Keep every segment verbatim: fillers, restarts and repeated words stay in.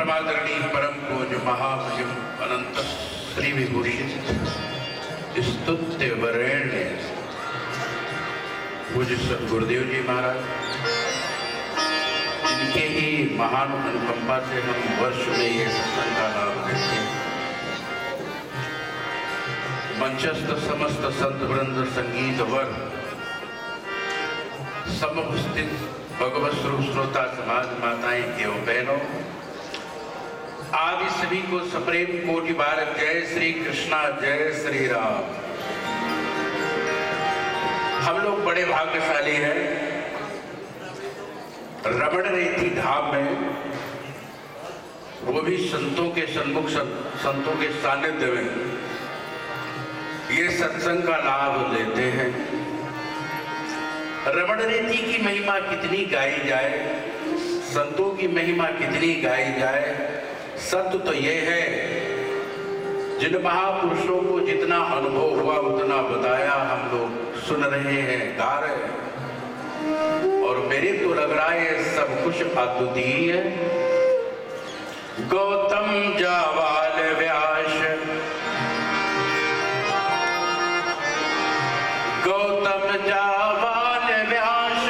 परमादरणीय परम पूज्य महामहिम अनंत श्री विभूषित स्तुत्य वरेण्य पूज्य सदगुरुदेव जी महाराज, इनके ही महान अनुकंपा से हम वर्ष में ये सत्संग का लाभ लेते हैं। मंचस्थ समस्त संत वृंद, संगीत वर्ग, समुपस्थित भगवत स्वरूप श्रोता समाज, माताएं एवं बहनों, आदि सभी को सप्रेम कोटि बार जय श्री कृष्णा, जय श्री राम। हम लोग बड़े भाग्यशाली हैं। रमण रेती धाम में, वो भी संतों के सन्मुख, संतों के सानिध्य में ये सत्संग का लाभ लेते हैं। रमण रेती की महिमा कितनी गाई जाए, संतों की महिमा कितनी गाई जाए, सत्य तो ये है, जिन महापुरुषों को जितना अनुभव हुआ उतना बताया, हम लोग सुन रहे हैं, गा रहे हैं, और मेरे को लग रहा है सब कुछ अद्वितीय है। गौतम जावाल व्यास, गौतम जावाल व्यास,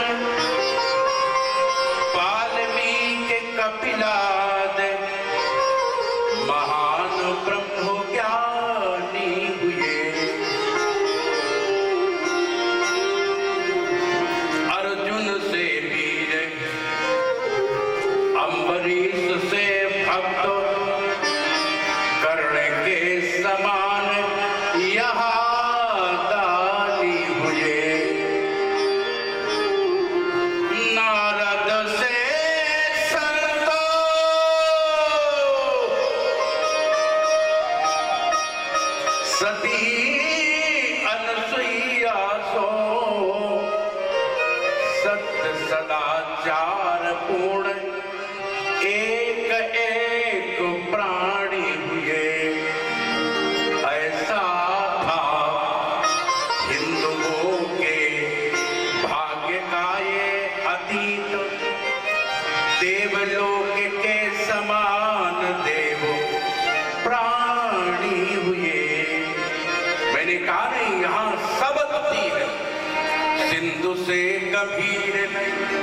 वाल्मीकि कपिलाद, महान ब्रह्म ज्ञानी हुए। अर्जुन से वीर, अम्बरीश से भक्त, कर्ण के समान यहाँ दानी हुए। नारद से संतो, सती अनसुईया सो, सत्य सदाचार पूर्ण एक एक प्राणी हुए। ऐसा था हिंदुओं के भाग्य का ये अतीत, देवलोक के समान देव प्राणी हुए। मैंने कहा नहीं, यहाँ सब अद्वितीय है, सिंधु से गंभीर नहीं,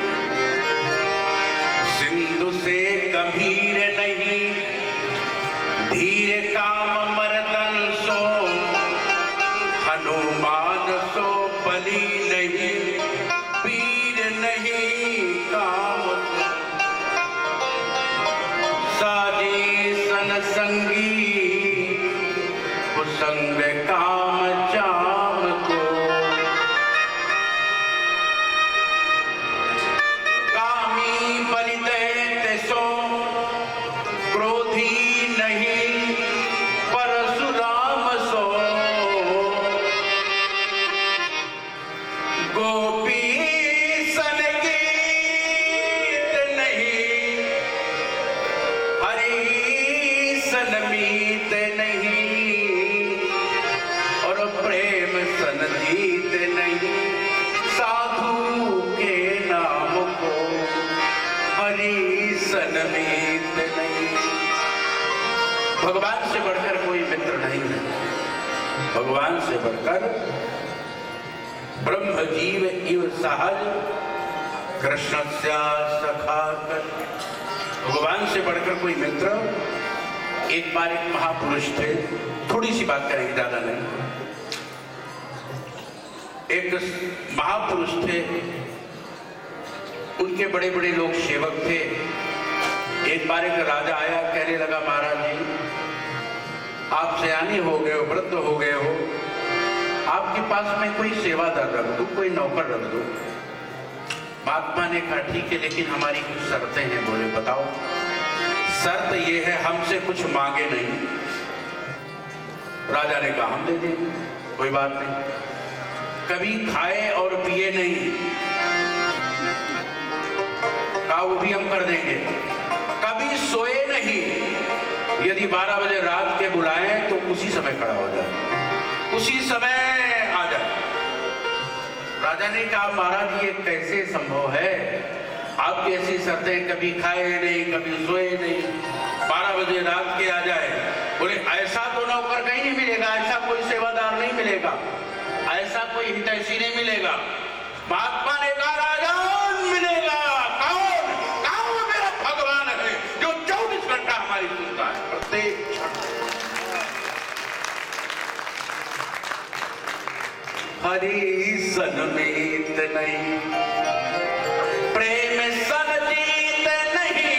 सिंधु से गंभीर नहीं, धीर काम मर्दन सो, हनुमान सो बली नहीं, पीर नहीं काम साजी सन संगी, कुसंग काम चाम को। कामी बलि दैत्य सो, क्रोधी नहीं, परशुराम सो, गोपी सन गीत नहीं, हरि सन मीत नहीं, और प्रेम सन जीत नहीं, साधु के नाम को हरि सन मीत नहीं। भगवान से बढ़कर कोई मित्र नहीं है, भगवान से बढ़कर ब्रह्म जीव इव सहज, कृष्ण सखा कर। भगवान से बढ़कर कोई मित्र। एक बार एक महापुरुष थे, थोड़ी सी बात करेंगे, ज्यादा नहीं। एक महापुरुष थे, उनके बड़े बड़े लोग सेवक थे। एक बार एक राजा आया, कहने लगा, महाराज जी आप सयाने हो गए हो, वृद्ध हो गए हो, आपके पास में कोई सेवादार रख दो, कोई नौकर रख दो। महात्मा ने कहा ठीक है, लेकिन हमारी कुछ शर्तें हैं। बोले बताओ। शर्त ये है, हमसे कुछ मांगे नहीं। राजा ने कहा हम दे देंगे, कोई बात नहीं। कभी खाए और पिए नहीं, कहा वो भी हम कर देंगे। कभी सोए नहीं, यदि बारह बजे रात के बुलाएं तो उसी समय खड़ा हो जाए, उसी समय आ जाए। राजा ने कहा महाराज ये कैसे संभव है, आपकी ऐसी शर्तें, कभी खाए नहीं, कभी सोए नहीं, बारह बजे रात के आ जाए। बोले ऐसा तो नौकर कहीं नहीं मिलेगा, ऐसा कोई सेवादार नहीं मिलेगा, ऐसा कोई हितैषी नहीं मिलेगा। महात्मा ने कहा राजन मिलेगा। कौन? कहा वो मेरा भगवान है जो चौबीस घंटा हमारी सुनता है, प्रत्येक क्षण। हरि सन मीत नहीं, प्रेम सन जीत नहीं।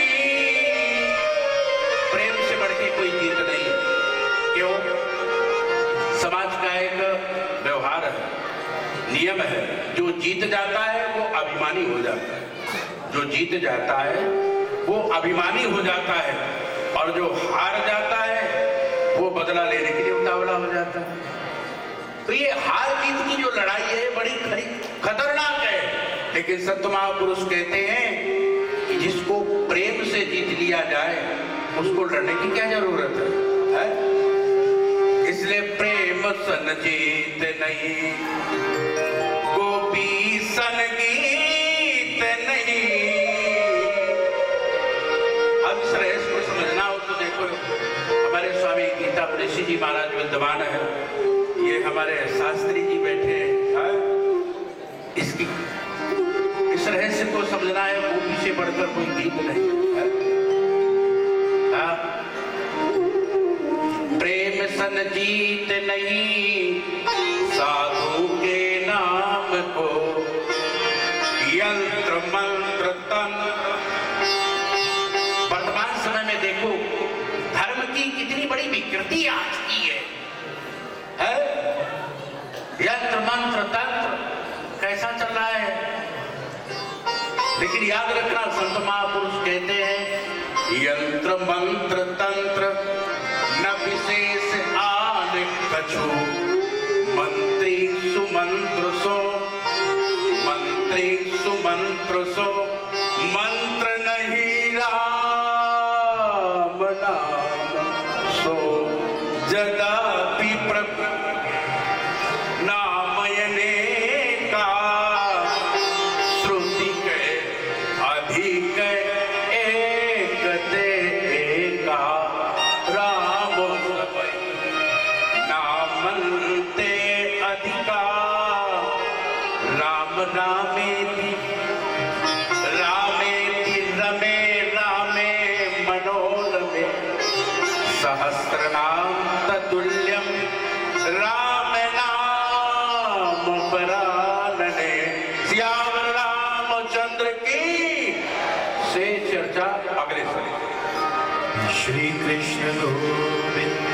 प्रेम से बढ़ के कोई जीत नहीं। क्यों? समाज का एक व्यवहार है, नियम है, जो जीत जाता है वो अभिमानी हो जाता है, जो जीत जाता है वो अभिमानी हो जाता है, और जो हार जाता है वो बदला लेने के लिए उतावला हो जाता है। तो ये हार जीत की जो लड़ाई है बड़ी खरी खतरनाक है, लेकिन संत महापुरुष कहते हैं कि जिसको प्रेम से जीत लिया जाए उसको लड़ने की क्या जरूरत है, है? इसलिए प्रेम सन जीत नहीं, गोपी सन गीत नहीं। अब इस रहस्य को समझना हो तो देखो, हमारे स्वामी गीता ऋषि जी महाराज विद्वान है, ये हमारे शास्त्री जी बैठे हैं। इसकी इस रहस्य को समझना है, गोपी से बढ़कर कोई गीत नहीं है। हाँ? प्रेम सन जीत नहीं, साधु के नाम को यंत्र मंत्र तंत्र। वर्तमान समय में देखो धर्म की कितनी बड़ी विकृति आ चुकी है, है? यंत्र मंत्र तंत्र कैसा चल रहा है। लेकिन याद रखना, संत महापुरुष कहते हैं यंत्र मंत्र तंत्र न विशेष आन कछु, मंत्री सुमंत्र सो, मंत्री सुमंत्र सो, मंत्र नहीं राम नाम सो, जदापि प्रभु नामयने का, श्रुति के अधिक एक ते एका, राम नामन्ते अधिका, राम नामेति रामेति रमे रामे मनोरमे, सहस्रनाम ततुल्यम राम नाम परानने। सियावर रामचंद्र की से चर्चा अगले समय। श्री कृष्ण गोविंद